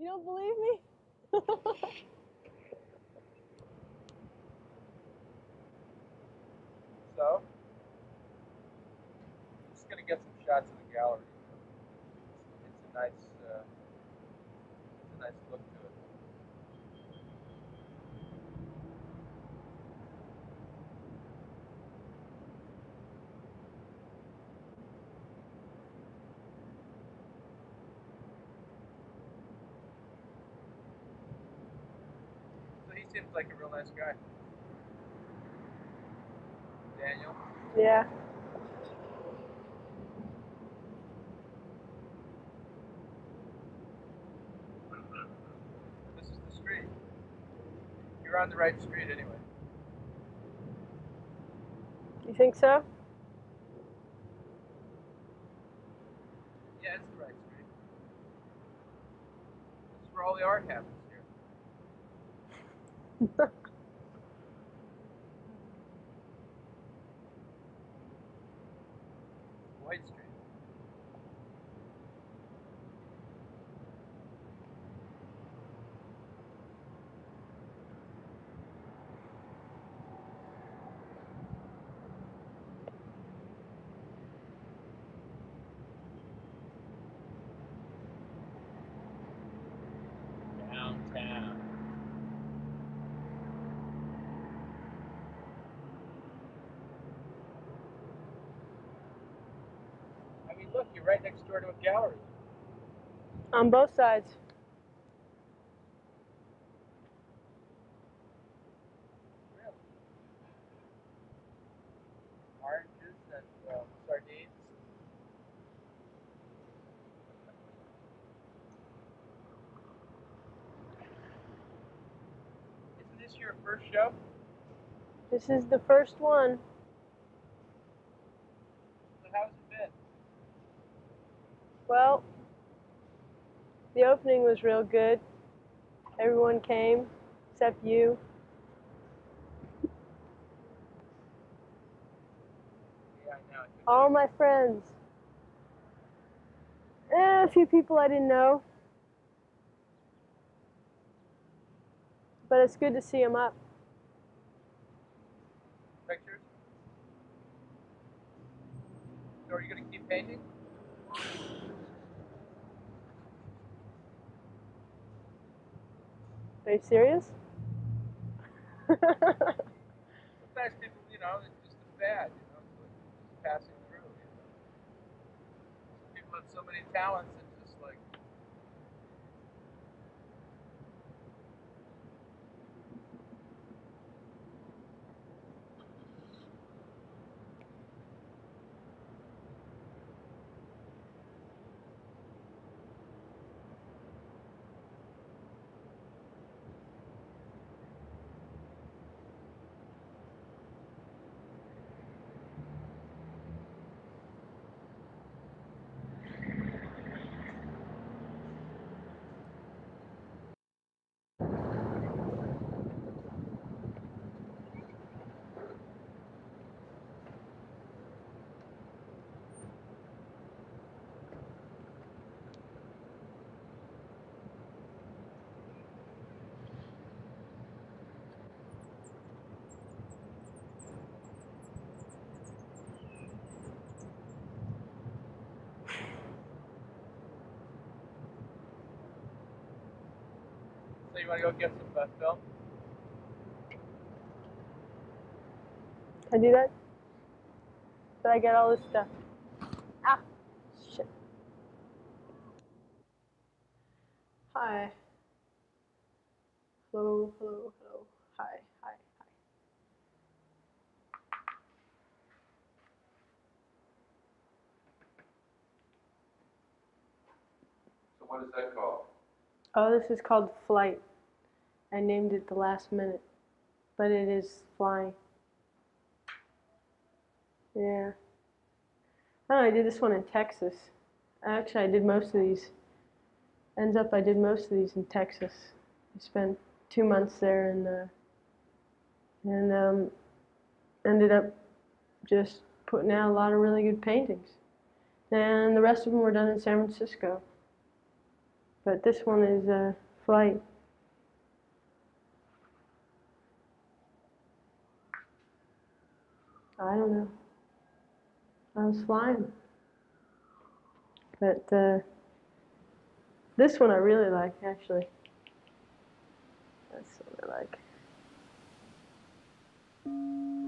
You don't believe me? So, I'm just gonna get some shots of the gallery. It's a nice look to it. So he seems like a real nice guy. Daniel. Yeah. This is the street. You're on the right street anyway. You think so? Yeah, it's the right street. This is where all the art happens here. White Street. Downtown. I mean, look, you're right next door to a gallery. On both sides. Really? Oranges and sardines. Isn't this your first show? This is the first one. So how's it been? Well, the opening was real good. Everyone came, except you. Yeah, I know. All my friends. A few people I didn't know. But it's good to see them up. Pictures? So are you going to keep painting? Are you serious? Sometimes people, it's just a fad, just passing through. Some people have so many talents, it's just like, so you want to go get some film? Can I do that? But I get all this stuff. Ah, shit. Hi. Hello, hello, hello. Hi, hi, hi. So what is that called? Oh, this is called Flight. I named it the last minute, but it is flying. Yeah. Oh, I did this one in Texas. Actually, I did most of these. Ends up, I did most of these in Texas. I spent 2 months there and ended up just putting out a lot of really good paintings. And the rest of them were done in San Francisco. But this one is flight. I don't know. I was flying. But this one I really like, actually. That's what I like.